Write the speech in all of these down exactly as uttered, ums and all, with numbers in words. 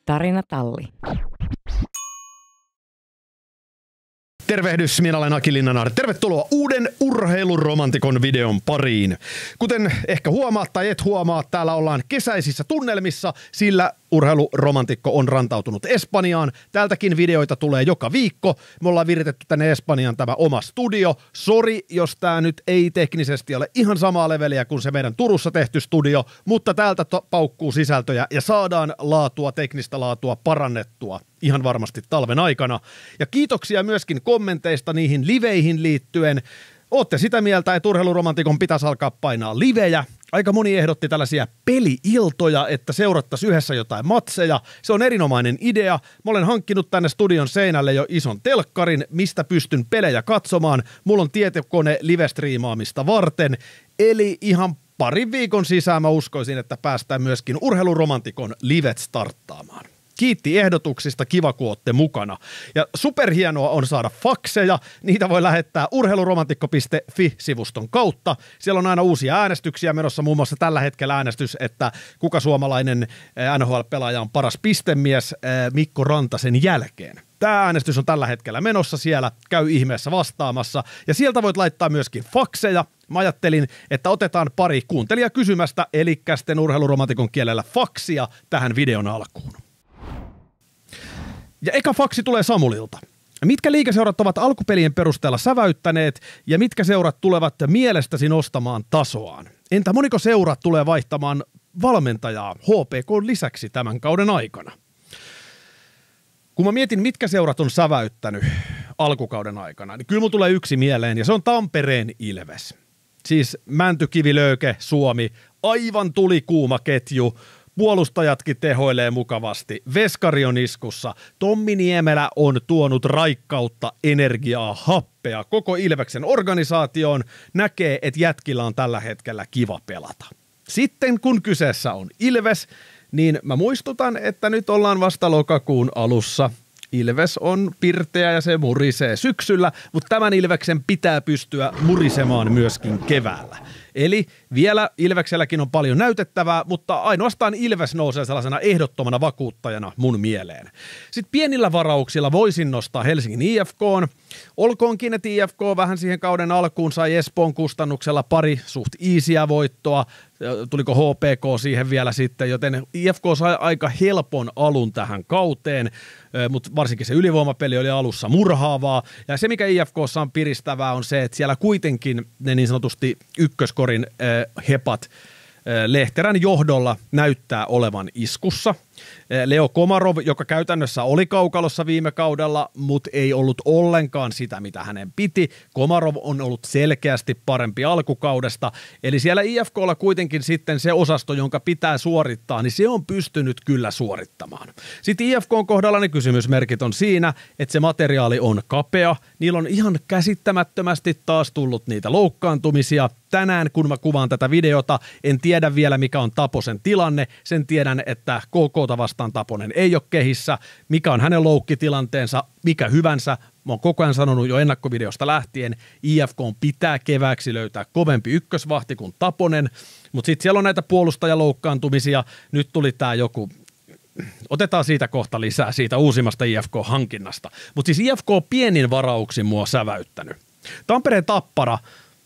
Tarinatalli. Tervehdys, minä olen Aki Linnanaari. Tervetuloa uuden urheiluromantikon videon pariin. Kuten ehkä huomaat tai et huomaa, täällä ollaan kesäisissä tunnelmissa, sillä urheiluromantikko on rantautunut Espanjaan. Täältäkin videoita tulee joka viikko. Me ollaan viritetty tänne Espanjaan tämä oma studio. Sori, jos tää nyt ei teknisesti ole ihan samaa leveliä kuin se meidän Turussa tehty studio, mutta täältä to- paukkuu sisältöjä ja saadaan laatua, teknistä laatua parannettua ihan varmasti talven aikana. Ja kiitoksia myöskin kommenteista niihin liveihin liittyen. Ootte sitä mieltä, että urheiluromantikon pitäisi alkaa painaa livejä. Aika moni ehdotti tällaisia peli-iltoja, että seurattaisiin yhdessä jotain matseja. Se on erinomainen idea. Mä olen hankkinut tänne studion seinälle jo ison telkkarin, mistä pystyn pelejä katsomaan. Mulla on tietokone live-striimaamista varten. Eli ihan parin viikon sisään mä uskoisin, että päästään myöskin urheiluromantikon livet starttaamaan. Kiitti ehdotuksista, kiva kun ootte mukana. Ja superhienoa on saada fakseja, niitä voi lähettää urheiluromantikko piste fi-sivuston kautta. Siellä on aina uusia äänestyksiä menossa, muun muassa tällä hetkellä äänestys, että kuka suomalainen N H L-pelaaja on paras pistemies Mikko Rantasen jälkeen. Tämä äänestys on tällä hetkellä menossa siellä, käy ihmeessä vastaamassa. Ja sieltä voit laittaa myöskin fakseja. Mä ajattelin, että otetaan pari kuuntelijaa kysymästä, eli sitten urheiluromantikon kielellä faksia tähän videon alkuun. Ja eka faksi tulee Samulilta. Mitkä liigaseurat ovat alkupelien perusteella säväyttäneet ja mitkä seurat tulevat mielestäsi nostamaan tasoaan? Entä moniko seurat tulee vaihtamaan valmentajaa H P K:n lisäksi tämän kauden aikana? Kun mä mietin, mitkä seurat on säväyttänyt alkukauden aikana, niin kyllä mun tulee yksi mieleen ja se on Tampereen Ilves. Siis Mäntykivi-Löyke, Suomi, aivan tulikuuma ketju. Puolustajatkin tehoilee mukavasti. Veskari on iskussa. Tommi Niemelä on tuonut raikkautta, energiaa, happea koko Ilveksen organisaatioon. Näkee, että jätkillä on tällä hetkellä kiva pelata. Sitten kun kyseessä on Ilves, niin mä muistutan, että nyt ollaan vasta lokakuun alussa. Ilves on pirteä ja se murisee syksyllä, mutta tämän Ilveksen pitää pystyä murisemaan myöskin keväällä. Eli vielä Ilvekselläkin on paljon näytettävää, mutta ainoastaan Ilves nousee sellaisena ehdottomana vakuuttajana mun mieleen. Sitten pienillä varauksilla voisin nostaa Helsingin I F K:n. Olkoonkin, että I F K vähän siihen kauden alkuun sai Espoon kustannuksella pari suht easyä voittoa. Tuliko H P K siihen vielä sitten, joten I F K sai aika helpon alun tähän kauteen, mutta varsinkin se ylivoimapeli oli alussa murhaavaa. Ja se, mikä I F K:ssa on piristävää, on se, että siellä kuitenkin ne niin sanotusti ykköskorin äh, hepat äh, Lehterän johdolla näyttää olevan iskussa. Leo Komarov, joka käytännössä oli kaukalossa viime kaudella, mutta ei ollut ollenkaan sitä, mitä hänen piti. Komarov on ollut selkeästi parempi alkukaudesta, eli siellä I F K:lla kuitenkin sitten se osasto, jonka pitää suorittaa, niin se on pystynyt kyllä suorittamaan. Sitten I F K:n kohdalla ne kysymysmerkit on siinä, että se materiaali on kapea, niillä on ihan käsittämättömästi taas tullut niitä loukkaantumisia. Tänään, kun mä kuvaan tätä videota, en tiedä vielä, mikä on Taposen tilanne. Sen tiedän, että K K:ta vastaan Taponen ei ole kehissä. Mikä on hänen loukkitilanteensa, mikä hyvänsä. Mä oon koko ajan sanonut jo ennakkovideosta lähtien, I F K pitää kevääksi löytää kovempi ykkösvahti kuin Taponen. Mutta sitten siellä on näitä puolustajaloukkaantumisia. Nyt tuli tää joku... Otetaan siitä kohta lisää, siitä uusimmasta I F K-hankinnasta. Mutta siis I F K pienin varauksin mua säväyttänyt. Tampereen Tappara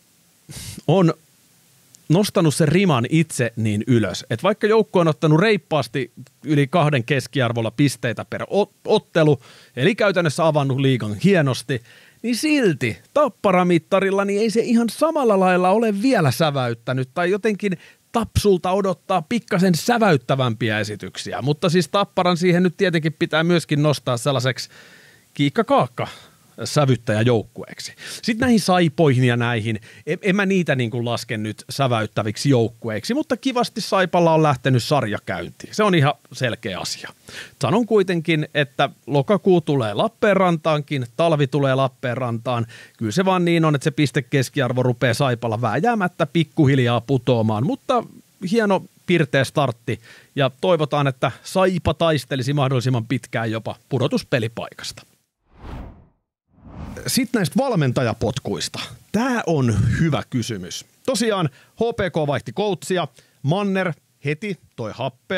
on nostanut sen riman itse niin ylös, että vaikka joukko on ottanut reippaasti yli kahden keskiarvolla pisteitä per ottelu, eli käytännössä avannut liigan hienosti, niin silti Tappara-mittarilla niin ei se ihan samalla lailla ole vielä säväyttänyt, tai jotenkin Tapsulta odottaa pikkasen säväyttävämpiä esityksiä, mutta siis Tapparan siihen nyt tietenkin pitää myöskin nostaa sellaiseksi kiikka-kaakka sävyttäjäjoukkueeksi. Sitten näihin Saipoihin ja näihin, en, en mä niitä niin kuin laske nyt säväyttäviksi joukkueiksi, mutta kivasti Saipalla on lähtenyt sarja käyntiin. Se on ihan selkeä asia. Sanon kuitenkin, että lokakuu tulee Lappeenrantaankin, talvi tulee Lappeenrantaan. Kyllä se vaan niin on, että se pistekeskiarvo rupeaa Saipalla vääjäämättä pikkuhiljaa putoamaan, mutta hieno pirteä startti ja toivotaan, että Saipa taistelisi mahdollisimman pitkään jopa pudotuspelipaikasta. Sitten näistä valmentajapotkuista. Tämä on hyvä kysymys. Tosiaan H P K vaihti coachia, Manner heti toi happea,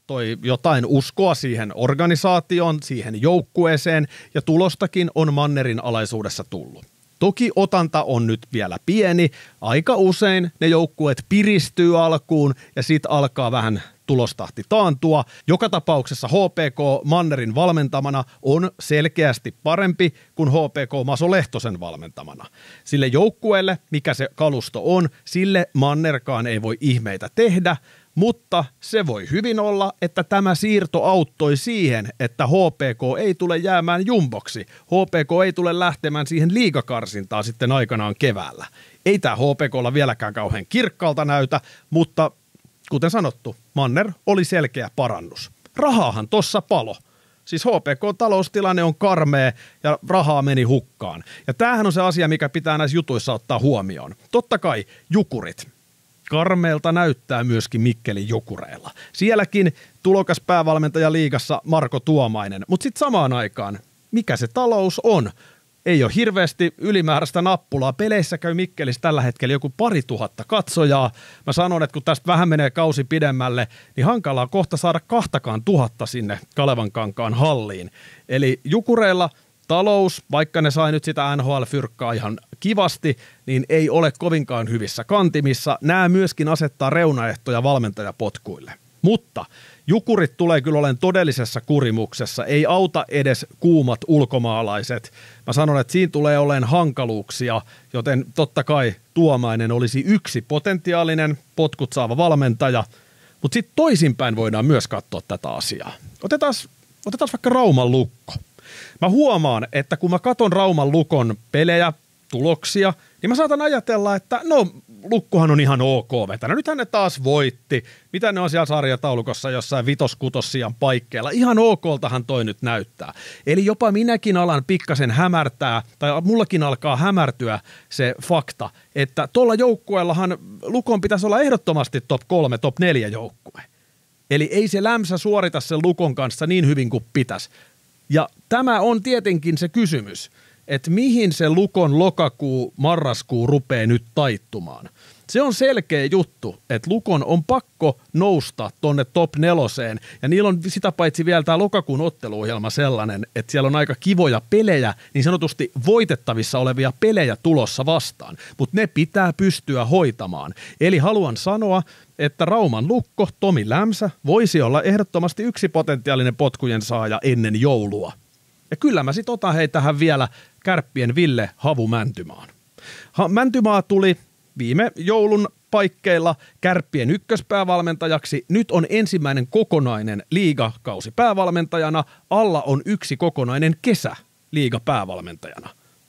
toi jotain uskoa siihen organisaatioon, siihen joukkueeseen ja tulostakin on Mannerin alaisuudessa tullut. Toki otanta on nyt vielä pieni, aika usein ne joukkueet piristyy alkuun ja sit alkaa vähän tulostahti taantua. Joka tapauksessa H P K Mannerin valmentamana on selkeästi parempi kuin H P K Maso Lehtosen valmentamana. Sille joukkueelle, mikä se kalusto on, sille Mannerkaan ei voi ihmeitä tehdä, mutta se voi hyvin olla, että tämä siirto auttoi siihen, että H P K ei tule jäämään jumboksi. H P K ei tule lähtemään siihen liigakarsintaan sitten aikanaan keväällä. Ei tämä H P K:lla vieläkään kauhean kirkkaalta näytä, mutta kuten sanottu, Manner oli selkeä parannus. Rahaahan tossa palo. Siis H P K-taloustilanne on karmea ja rahaa meni hukkaan. Ja tämähän on se asia, mikä pitää näissä jutuissa ottaa huomioon. Totta kai jukurit. Karmeelta näyttää myöskin Mikkelin Jukureilla. Sielläkin tulokas päävalmentaja liigassa Marko Tuomainen, mutta sitten samaan aikaan, mikä se talous on? Ei ole hirveästi ylimääräistä nappulaa. Peleissä käy Mikkelissä tällä hetkellä joku pari tuhatta katsojaa. Mä sanon, että kun tästä vähän menee kausi pidemmälle, niin hankalaa kohta saada kahtakaan tuhatta sinne Kalevankankaan halliin. Eli Jukureilla talous, vaikka ne sai nyt sitä N H L-fyrkkaa ihan kivasti, niin ei ole kovinkaan hyvissä kantimissa. Nämä myöskin asettaa reunaehtoja valmentajapotkuille. Mutta Jukurit tulee kyllä olemaan todellisessa kurimuksessa. Ei auta edes kuumat ulkomaalaiset. Mä sanon, että siinä tulee olemaan hankaluuksia, joten totta kai Tuomainen olisi yksi potentiaalinen potkut saava valmentaja. Mutta sitten toisinpäin voidaan myös katsoa tätä asiaa. Otetaan, otetaan vaikka Rauman Lukko. Mä huomaan, että kun mä katon Rauman Lukon pelejä, tuloksia, niin mä saatan ajatella, että no Lukkohan on ihan ok vetänyt. Nythän ne taas voitti. Mitä ne on siellä sarjataulukossa jossain vitos-kutossian paikkeilla. Ihan okoltahan toi nyt näyttää. Eli jopa minäkin alan pikkasen hämärtää, tai mullakin alkaa hämärtyä se fakta, että tuolla joukkueellahan Lukon pitäisi olla ehdottomasti top kolme, top neljä joukkue. Eli ei se Lämsä suorita sen Lukon kanssa niin hyvin kuin pitäisi. Ja tämä on tietenkin se kysymys, että mihin se Lukon lokakuu, marraskuu rupeaa nyt taittumaan. Se on selkeä juttu, että Lukon on pakko nousta tonne top neloseen, ja niillä on sitä paitsi vielä tämä lokakuun otteluohjelma sellainen, että siellä on aika kivoja pelejä, niin sanotusti voitettavissa olevia pelejä tulossa vastaan, mutta ne pitää pystyä hoitamaan. Eli haluan sanoa, että Rauman Lukko, Tomi Lämsä, voisi olla ehdottomasti yksi potentiaalinen potkujen saaja ennen joulua. Ja kyllä mä sit otan hei tähän vielä Kärppien Ville Havu Mäntymaan. Ha, Mäntymaa tuli viime joulun paikkeilla Kärppien ykköspäävalmentajaksi. Nyt on ensimmäinen kokonainen liigakausi päävalmentajana. Alla on yksi kokonainen kesä liigapäävalmentajana.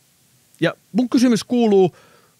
Ja mun kysymys kuuluu,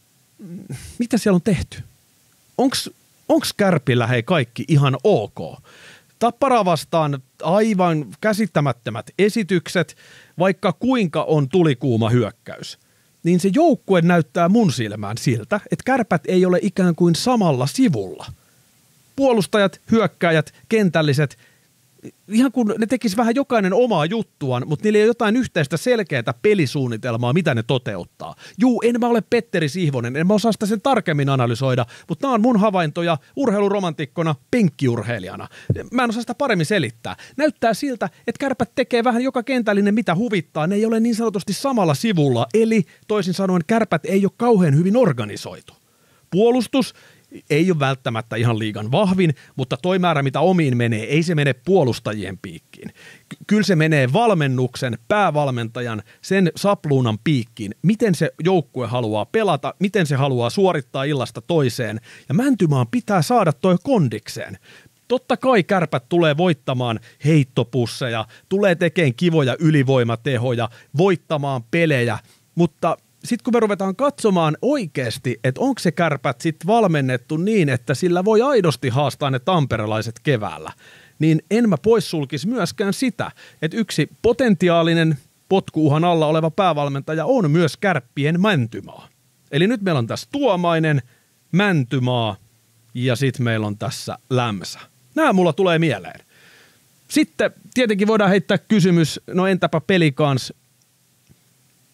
mitä siellä on tehty? Onks, onks Kärpillä hei kaikki ihan ok? Tappara vastaan aivan käsittämättömät esitykset, vaikka kuinka on tulikuuma hyökkäys. Niin se joukkue näyttää mun silmään siltä, että Kärpät ei ole ikään kuin samalla sivulla. Puolustajat, hyökkääjät, kentälliset, ihan kun ne tekis vähän jokainen omaa juttuaan, mutta niillä ei ole jotain yhteistä selkeää pelisuunnitelmaa, mitä ne toteuttaa. Juu, en mä ole Petteri Sihvonen, en mä osaa sitä sen tarkemmin analysoida, mutta nämä on mun havaintoja urheiluromantikkona, penkkiurheilijana. Mä en osaa sitä paremmin selittää. Näyttää siltä, että Kärpät tekee vähän joka kentällinen, mitä huvittaa. Ne ei ole niin sanotusti samalla sivulla, eli toisin sanoen Kärpät ei ole kauhean hyvin organisoitu. Puolustus ei ole välttämättä ihan liigan vahvin, mutta toi määrä, mitä omiin menee, ei se mene puolustajien piikkiin. Ky- kyllä se menee valmennuksen, päävalmentajan, sen sapluunan piikkiin. Miten se joukkue haluaa pelata, miten se haluaa suorittaa illasta toiseen. Ja Mäntymaan pitää saada toi kondikseen. Totta kai Kärpät tulee voittamaan heittopusseja, tulee tekemään kivoja ylivoimatehoja, voittamaan pelejä, mutta sitten kun me ruvetaan katsomaan oikeasti, että onko se Kärpät sitten valmennettu niin, että sillä voi aidosti haastaa ne tamperelaiset keväällä, niin en mä poissulkisi myöskään sitä, että yksi potentiaalinen potkuuhan alla oleva päävalmentaja on myös Kärppien Mäntymaa. Eli nyt meillä on tässä Tuomainen, Mäntymaa ja sitten meillä on tässä Lämsä. Nämä mulla tulee mieleen. Sitten tietenkin voidaan heittää kysymys, no entäpä Pelikans?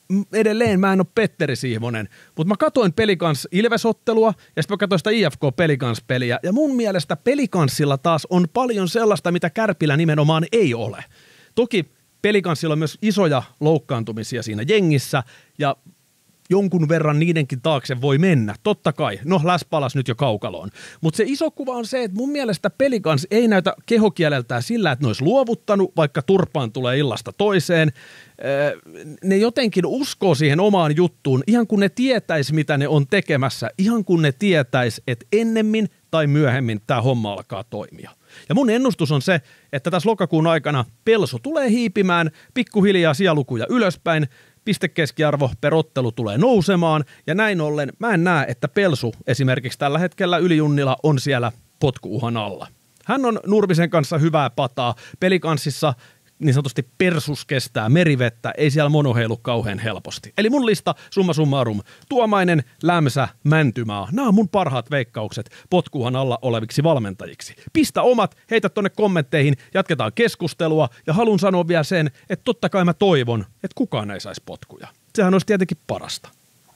edelleen mä en ole Petteri Sihvonen, mutta mä katoin Pelikans Ilves-ottelua ja sitten mä katoin sitä I F K Pelikans-peliä ja mun mielestä Pelikanssilla taas on paljon sellaista, mitä Kärpillä nimenomaan ei ole. Toki Pelikanssilla on myös isoja loukkaantumisia siinä jengissä ja jonkun verran niidenkin taakse voi mennä, totta kai. No, läs palas nyt jo kaukaloon. Mutta se iso kuva on se, että mun mielestä Pelikans ei näytä kehokieleltään sillä, että ne olisi luovuttanut, vaikka turpaan tulee illasta toiseen. Ne jotenkin uskoo siihen omaan juttuun, ihan kun ne tietäis, mitä ne on tekemässä, ihan kun ne tietäis, että ennemmin tai myöhemmin tämä homma alkaa toimia. Ja mun ennustus on se, että tässä lokakuun aikana Pelso tulee hiipimään pikkuhiljaa sijalukuja ylöspäin, pistekeskiarvo per ottelu tulee nousemaan, ja näin ollen mä en näe, että Pelsu esimerkiksi tällä hetkellä Yli Junnila on siellä potkuuhan alla. Hän on Nurmisen kanssa hyvää pataa, Pelikanssissa niin sanotusti persus kestää merivettä, ei siellä monoheilu kauhean helposti. Eli mun lista summa summarum, Tuomainen, Lämsä, Mäntymaa, nämä on mun parhaat veikkaukset potkuuhan alla oleviksi valmentajiksi. Pistä omat, heitä tonne kommentteihin, jatketaan keskustelua ja haluan sanoa vielä sen, että totta kai mä toivon, että kukaan ei saisi potkuja. Sehän olisi tietenkin parasta.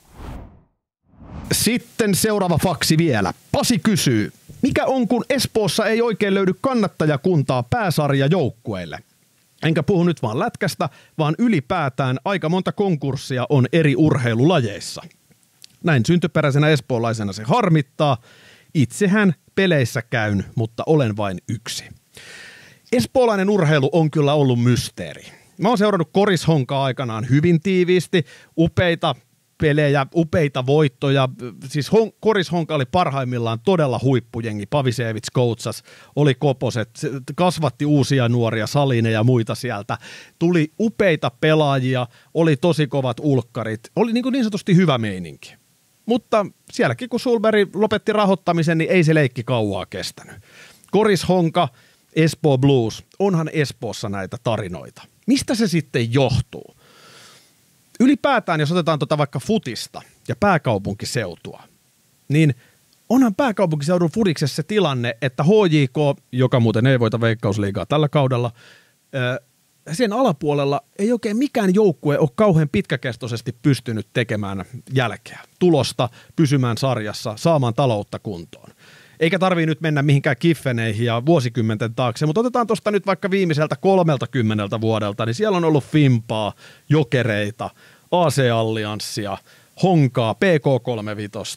Sitten seuraava faksi vielä. Pasi kysyy, mikä on kun Espoossa ei oikein löydy kannattajakuntaa pääsarjajoukkueille? Enkä puhu nyt vaan lätkästä, vaan ylipäätään aika monta konkurssia on eri urheilulajeissa. Näin syntyperäisenä espoolaisena se harmittaa. Itsehän peleissä käyn, mutta olen vain yksi. Espoolainen urheilu on kyllä ollut mysteeri. Mä oon seurannut Korishonkaa aikanaan hyvin tiiviisti, upeita pelejä, upeita voittoja. Siis Hon- Korishonka oli parhaimmillaan todella huippujengi. Pavisevits coachas, oli Koposet, kasvatti uusia nuoria, Salinen ja muita sieltä. Tuli upeita pelaajia, oli tosi kovat ulkkarit, oli niin, kuin niin sanotusti hyvä meininki. Mutta sielläkin kun Sulberg lopetti rahoittamisen, niin ei se leikki kauaa kestänyt. Korishonka, Espoo Blues, onhan Espoossa näitä tarinoita. Mistä se sitten johtuu? Ylipäätään, jos otetaan tuota vaikka futista ja pääkaupunkiseutua, niin onhan pääkaupunkiseudun futiksessa se tilanne, että H J K, joka muuten ei voita Veikkausliigaa tällä kaudella, sen alapuolella ei oikein mikään joukkue ole kauhean pitkäkestoisesti pystynyt tekemään jälkeä, tulosta, pysymään sarjassa, saamaan taloutta kuntoon. Eikä tarvii nyt mennä mihinkään kiffeneihin ja vuosikymmenten taakse, mutta otetaan tuosta nyt vaikka viimeiseltä kolmelta kymmeneltä vuodelta, niin siellä on ollut Fimpaa, Jokereita, A C-allianssia, Honkaa, P K kolmekymmentäviisi,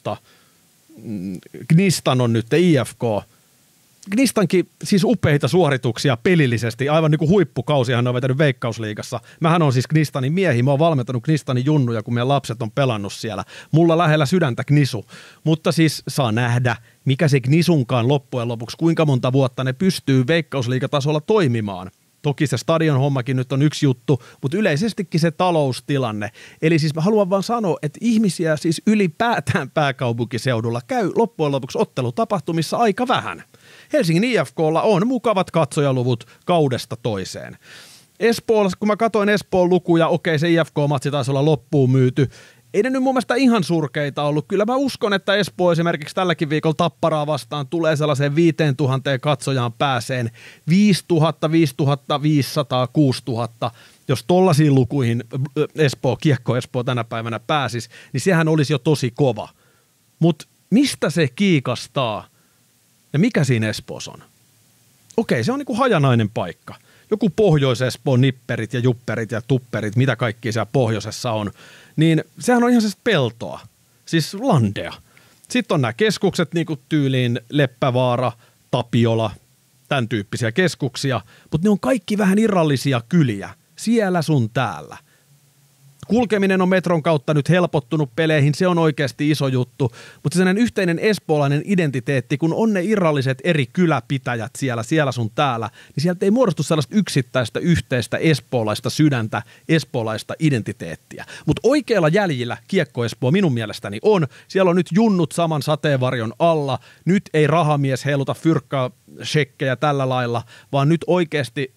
Gnistan on nyt I F K. Gnistankin siis upeita suorituksia pelillisesti, aivan niin kuin huippukausihan ne on vetänyt Veikkausliigassa. Mähän on siis Gnistanin miehi, mä oon valmentanut Gnistanin junnuja, kun meidän lapset on pelannut siellä. Mulla lähellä sydäntä Gnisu, mutta siis saa nähdä, mikä se Gnisunkaan loppujen lopuksi, kuinka monta vuotta ne pystyy Veikkausliigatasolla toimimaan. Toki se stadion hommakin nyt on yksi juttu, mutta yleisestikin se taloustilanne. Eli siis mä haluan vaan sanoa, että ihmisiä siis ylipäätään pääkaupunkiseudulla käy loppujen lopuksi ottelutapahtumissa aika vähän. Helsingin I F K:lla on mukavat katsojaluvut kaudesta toiseen. Espoolla, kun mä katsoin Espoon lukuja, okei se I F K-matsi taisi olla loppuun myyty. Ei ne nyt mun mielestä ihan surkeita ollut. Kyllä mä uskon, että Espoo esimerkiksi tälläkin viikolla Tapparaa vastaan tulee sellaiseen viisituhatta katsojaan pääseen. viisituhatta, viisituhattaviisisataa, kuusituhatta. Jos tollaisiin lukuihin Espoo, Kiekko Espoo tänä päivänä pääsisi, niin sehän olisi jo tosi kova. Mutta mistä se kiikastaa ja mikä siinä Espoossa on? Okei, se on niinku hajanainen paikka. Joku Pohjois-Espoon nipperit ja jupperit ja tupperit, mitä kaikki siellä pohjoisessa on, niin sehän on ihan se peltoa, siis landea. Sitten on nämä keskukset niin kuin tyyliin Leppävaara, Tapiola, tämän tyyppisiä keskuksia, mutta ne on kaikki vähän irrallisia kyliä, siellä sun täällä. Kulkeminen on metron kautta nyt helpottunut peleihin, se on oikeasti iso juttu, mutta sellainen yhteinen espoolainen identiteetti, kun on ne irralliset eri kyläpitäjät siellä, siellä sun täällä, niin sieltä ei muodostu sellaista yksittäistä yhteistä espoolaista sydäntä, espoolaista identiteettiä. Mutta oikealla jäljillä Kiekko Espoo minun mielestäni on, siellä on nyt junnut saman sateenvarjon alla, nyt ei rahamies heiluta fyrkkaa shekkejä tällä lailla, vaan nyt oikeasti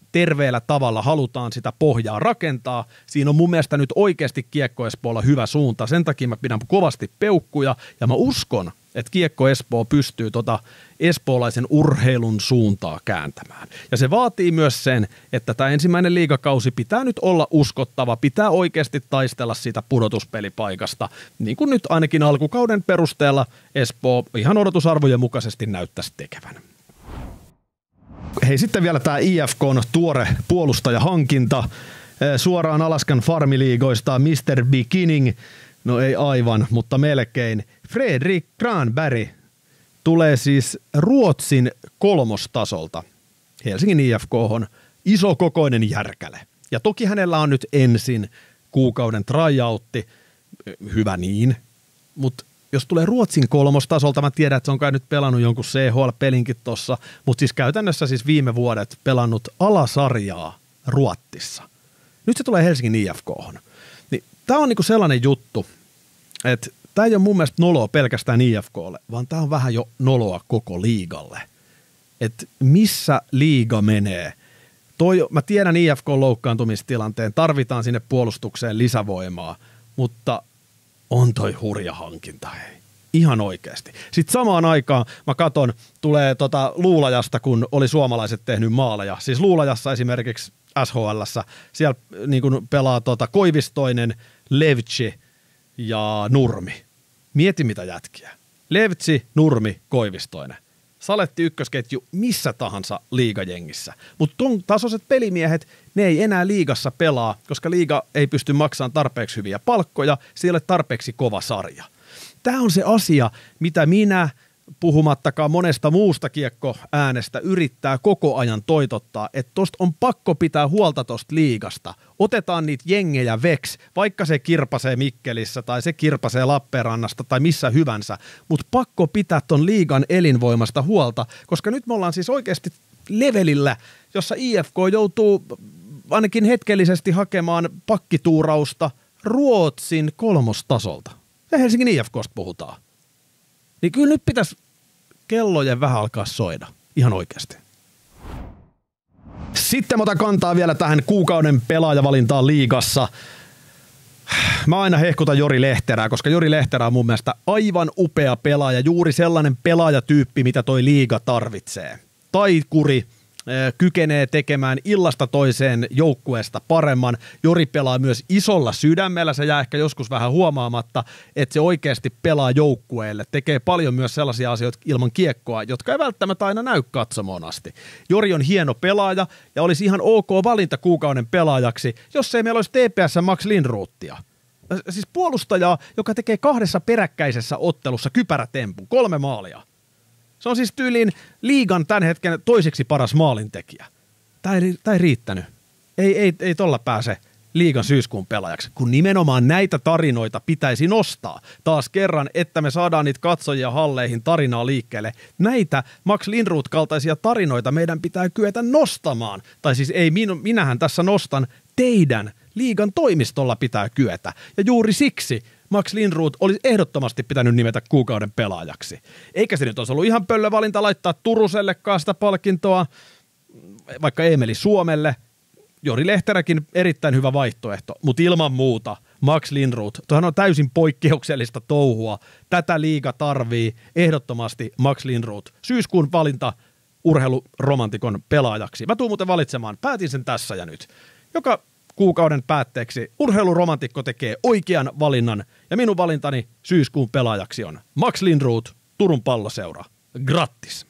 terveellä tavalla halutaan sitä pohjaa rakentaa. Siinä on mun mielestä nyt oikeasti Kiekko Espoolla hyvä suunta. Sen takia mä pidän kovasti peukkuja ja mä uskon, että Kiekko Espoo pystyy tota espoolaisen urheilun suuntaa kääntämään. Ja se vaatii myös sen, että tämä ensimmäinen liigakausi pitää nyt olla uskottava, pitää oikeasti taistella siitä pudotuspelipaikasta, niin kuin nyt ainakin alkukauden perusteella Espoo ihan odotusarvojen mukaisesti näyttäisi tekevän. Hei, sitten vielä tämä I F K:n tuore puolustajahankinta suoraan Alaskan farmiliigoista mister Beginning. No ei aivan, mutta melkein. Fredrik Granberg tulee siis Ruotsin kolmostasolta Helsingin I F K:hon, isokokoinen järkäle. Ja toki hänellä on nyt ensin kuukauden tryoutti, hyvä niin, mutta jos tulee Ruotsin kolmostasolta, mä tiedän, että se on kai nyt pelannut jonkun C H L-pelinkin tossa, mutta siis käytännössä siis viime vuodet pelannut alasarjaa Ruotsissa. Nyt se tulee Helsingin I F K:hon. Niin tää on niinku sellainen juttu, että tää ei ole mun mielestä noloa pelkästään I F K:lle, vaan tää on vähän jo noloa koko liigalle. Että missä liiga menee? Toi, mä tiedän I F K:n loukkaantumistilanteen, tarvitaan sinne puolustukseen lisävoimaa, mutta on toi hurja hankinta, hei. Ihan oikeasti. Sitten samaan aikaan mä katon, tulee tota Luulajasta, kun oli suomalaiset tehnyt maaleja. Siis Luulajassa esimerkiksi S H L:ssä, siellä niin kun pelaa tota Koivistoinen, Levtsi ja Nurmi. Mieti mitä jätkiä. Levtsi, Nurmi, Koivistoinen. Saletti ykkösketju missä tahansa liigajengissä. Mutta ton tasoiset pelimiehet, ne ei enää liigassa pelaa, koska liiga ei pysty maksamaan tarpeeksi hyviä palkkoja, se ei ole tarpeeksi kova sarja. Tämä on se asia, mitä minä, puhumattakaan monesta muusta kiekkoäänestä, yrittää koko ajan toitottaa, että tosta on pakko pitää huolta tosta liigasta. Otetaan niitä jengejä veks, vaikka se kirpasee Mikkelissä tai se kirpasee Lappeenrannasta tai missä hyvänsä, mutta pakko pitää ton liigan elinvoimasta huolta, koska nyt me ollaan siis oikeasti levelillä, jossa I F K joutuu ainakin hetkellisesti hakemaan pakkituurausta Ruotsin kolmostasolta. Ja Helsingin I F K:sta puhutaan. Niin kyllä nyt pitäisi kellojen vähän alkaa soida. Ihan oikeasti. Sitten mä otan kantaa vielä tähän kuukauden pelaajavalintaan liigassa. Mä aina hehkutan Jori Lehterää, koska Jori Lehterä on mun mielestä aivan upea pelaaja. Juuri sellainen pelaajatyyppi, mitä toi liiga tarvitsee. Taikuri, kykenee tekemään illasta toiseen joukkueesta paremman. Jori pelaa myös isolla sydämellä, se jää ehkä joskus vähän huomaamatta, että se oikeasti pelaa joukkueelle. Tekee paljon myös sellaisia asioita ilman kiekkoa, jotka ei välttämättä aina näy katsomoon asti. Jori on hieno pelaaja ja olisi ihan ok valinta kuukauden pelaajaksi, jos ei meillä olisi T P S Max Lindrothia. Siis puolustajaa, joka tekee kahdessa peräkkäisessä ottelussa kypärätempun, kolme maalia. Se on siis tyyliin liigan tämän hetken toiseksi paras maalintekijä. Tämä ei, tämä ei riittänyt. Ei, ei, ei tolla pääse liigan syyskuun pelaajaksi, kun nimenomaan näitä tarinoita pitäisi nostaa. Taas kerran, että me saadaan niitä katsojia halleihin tarinaa liikkeelle. Näitä Max Lindroth-kaltaisia tarinoita meidän pitää kyetä nostamaan. Tai siis ei, minähän tässä nostan, teidän liigan toimistolla pitää kyetä. Ja juuri siksi Max Lindroth olisi ehdottomasti pitänyt nimetä kuukauden pelaajaksi. Eikä se nyt olisi ollut ihan pöllövalinta laittaa Turusellekaan sitä palkintoa, vaikka Eemeli Suomelle. Jori Lehteräkin erittäin hyvä vaihtoehto, mutta ilman muuta Max Lindroth, tuohan on täysin poikkeuksellista touhua. Tätä liiga tarvii ehdottomasti Max Lindroth. Syyskuun valinta urheiluromantikon pelaajaksi. Mä tuun muuten valitsemaan, päätin sen tässä ja nyt. Joka kuukauden päätteeksi urheiluromantikko tekee oikean valinnan ja minun valintani syyskuun pelaajaksi on Max Lindroth, Turun Palloseura. Grattis!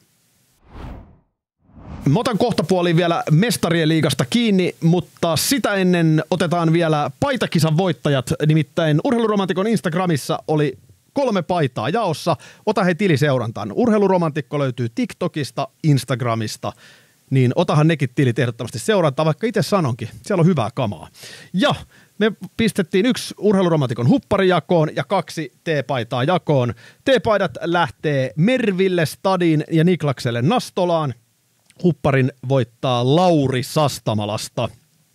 Mä otan kohtapuoliin vielä Mestarien liigasta kiinni, mutta sitä ennen otetaan vielä paitakisan voittajat. Nimittäin urheiluromantikon Instagramissa oli kolme paitaa jaossa. Ota he tiliseurantaan. Urheiluromantikko löytyy TikTokista, Instagramista. Niin otahan nekin tilit ehdottomasti seurantaa, vaikka itse sanonkin. Siellä on hyvää kamaa. Ja me pistettiin yksi urheiluromantikon huppari jakoon ja kaksi T-paitaa jakoon. T-paidat lähtee Merville Stadin ja Niklakselle Nastolaan. Hupparin voittaa Lauri Sastamalasta.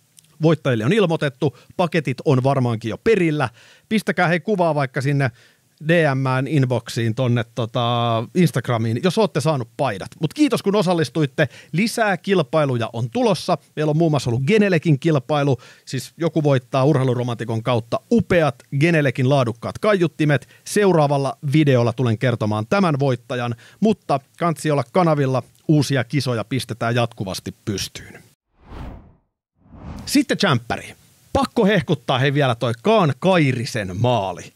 Voittajille on ilmoitettu, paketit on varmaankin jo perillä. Pistäkää hei kuvaa vaikka sinne D M:ään, inboxiin, tonne tota Instagramiin, jos olette saanut paidat. Mutta kiitos, kun osallistuitte. Lisää kilpailuja on tulossa. Meillä on muun muassa ollut Genelekin kilpailu. Siis joku voittaa Urheiluromantikon kautta upeat Genelekin laadukkaat kaiuttimet. Seuraavalla videolla tulen kertomaan tämän voittajan, mutta kansi olla kanavilla. Uusia kisoja pistetään jatkuvasti pystyyn. Sitten tsemppäri. Pakko hehkuttaa hei vielä toi Kaan Kairisen maali.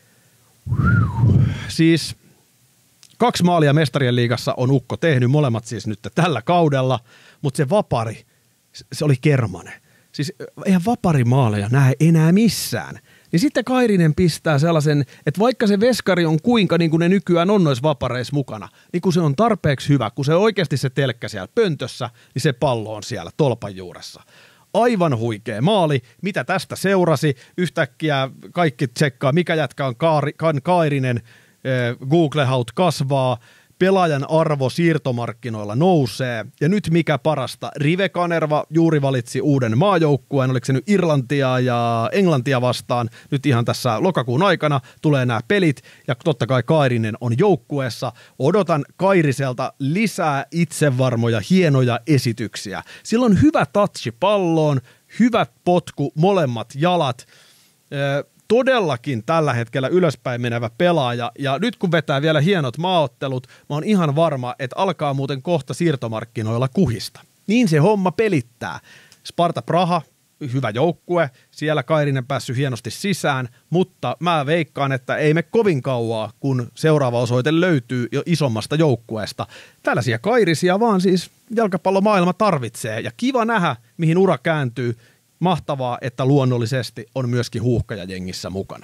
Siis kaksi maalia Mestarien liigassa on Ukko tehnyt, molemmat siis nyt tällä kaudella, mutta se vapari, se oli kermanen. Siis eihän vaparimaaleja näe enää missään. Niin sitten Kairinen pistää sellaisen, että vaikka se veskari on kuinka niin kuin ne nykyään on noissa vapareissa mukana, niin kun se on tarpeeksi hyvä, kun se oikeasti se telkkä siellä pöntössä, niin se pallo on siellä tolpan juuressa. Aivan huikea maali. Mitä tästä seurasi? Yhtäkkiä kaikki tsekkaa, mikä jätkä on Kaari, Kairinen, Google-haut kasvaa, pelaajan arvo siirtomarkkinoilla nousee. Ja nyt mikä parasta, Rive Kanerva juuri valitsi uuden maajoukkueen, oliko se nyt Irlantia ja Englantia vastaan. Nyt ihan tässä lokakuun aikana tulee nämä pelit ja totta kai Kairinen on joukkueessa. Odotan Kairiselta lisää itsevarmoja, hienoja esityksiä. Sillä on hyvä touchi palloon, hyvät potku, molemmat jalat. Todellakin tällä hetkellä ylöspäin menevä pelaaja, ja nyt kun vetää vielä hienot maaottelut, mä oon ihan varma, että alkaa muuten kohta siirtomarkkinoilla kuhista. Niin se homma pelittää. Sparta Praha, hyvä joukkue, siellä Kairinen päässyt hienosti sisään, mutta mä veikkaan, että ei me kovin kauaa, kun seuraava osoite löytyy jo isommasta joukkueesta. Tällaisia Kairisia vaan siis jalkapallomaailma tarvitsee, ja kiva nähdä, mihin ura kääntyy. Mahtavaa, että luonnollisesti on myöskin huuhkajajengissä mukana.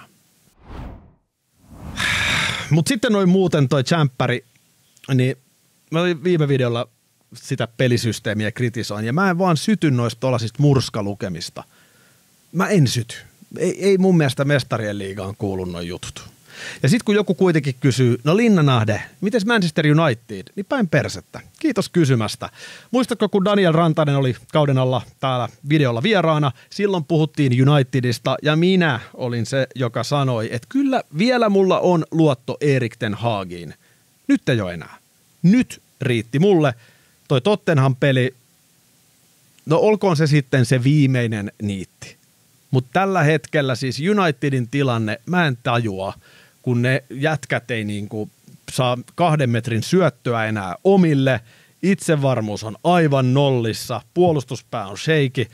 Mutta sitten noin muuten toi tsemppäri, niin mä viime videolla sitä pelisysteemiä kritisoin, ja mä en vaan syty noista tuollaisista murskalukemista. Mä en syty. Ei, ei mun mielestä Mestarien liigaan kuulu noin jutut. Ja sitten kun joku kuitenkin kysyy, no Linnanahde, mites Manchester United? Niin päin persettä. Kiitos kysymästä. Muistatko, kun Daniel Rantanen oli kauden alla täällä videolla vieraana, silloin puhuttiin Unitedista ja minä olin se, joka sanoi, että kyllä vielä mulla on luotto Erik ten Hagiin. Nyt ei ole enää. Nyt riitti mulle. Toi Tottenham peli, no olkoon se sitten se viimeinen niitti. Mutta tällä hetkellä siis Unitedin tilanne, mä en tajua, kun ne jätkät ei niinku saa kahden metrin syöttöä enää omille. Itsevarmuus on aivan nollissa, puolustuspää on shaky.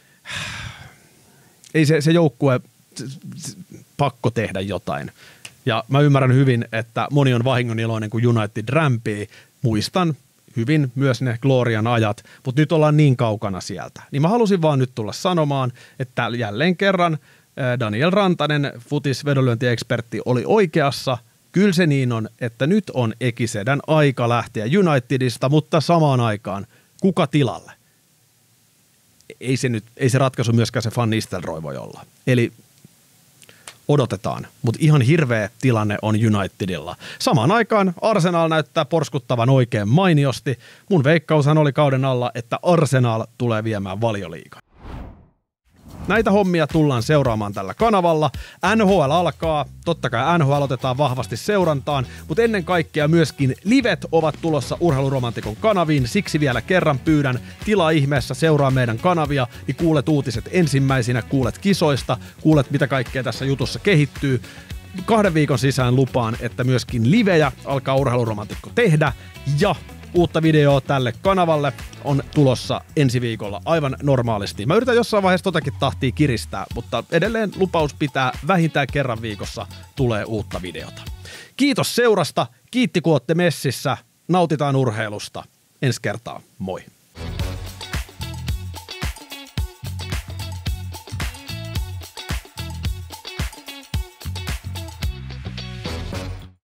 Ei se, se joukkue, pakko tehdä jotain. Ja mä ymmärrän hyvin, että moni on vahingoniloinen, kun United rämpii. Muistan hyvin myös ne Glorian ajat, mutta nyt ollaan niin kaukana sieltä. Niin mä halusin vaan nyt tulla sanomaan, että jälleen kerran Daniel Rantanen, futis-vedonlyöntiekspertti, oli oikeassa. Kyllä se niin on, että nyt on Ekisedän aika lähteä Unitedista, mutta samaan aikaan kuka tilalle? Ei se, nyt, ei se ratkaisu myöskään se Van Nistelrooy voi olla. Eli odotetaan, mutta ihan hirveä tilanne on Unitedilla. Samaan aikaan Arsenal näyttää porskuttavan oikein mainiosti. Mun veikkaushan oli kauden alla, että Arsenal tulee viemään Valioliigan. Näitä hommia tullaan seuraamaan tällä kanavalla. N H L alkaa, totta kai N H L otetaan vahvasti seurantaan, mutta ennen kaikkea myöskin livet ovat tulossa Urheiluromantikon kanaviin. Siksi vielä kerran pyydän, tilaa ihmeessä, seuraa meidän kanavia, niin kuulet uutiset ensimmäisinä, kuulet kisoista, kuulet mitä kaikkea tässä jutussa kehittyy. Kahden viikon sisään lupaan, että myöskin livejä alkaa Urheiluromantikko tehdä, ja uutta videoa tälle kanavalle on tulossa ensi viikolla aivan normaalisti. Mä yritän jossain vaiheessa totakin tahtia kiristää, mutta edelleen lupaus pitää, vähintään kerran viikossa tulee uutta videota. Kiitos seurasta, kiitti kun ootte messissä, nautitaan urheilusta. Ensi kertaa, moi!